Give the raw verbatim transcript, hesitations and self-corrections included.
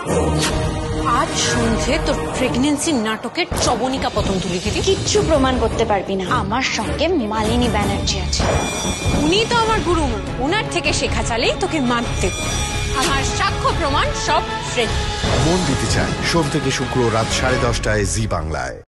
আজ সন্ধ্যে তোর প্রেগনেন্সির নাটকের চবনিকা পতন লিখে দিই। কিচ্ছু প্রমাণ করতে পারবি না। আমার সঙ্গে মালিনী ব্যানার্জি আছে। উনি তো আমার গুরুমা, ওনার থেকে শেখা চালেই তোকে মারতে। আমার সাক্ষ্য প্রমাণ সব ফ্রেন্ড। মন দিতে চায় সোম থেকে শুক্র রাত সাড়ে দশটায় জি বাংলায়।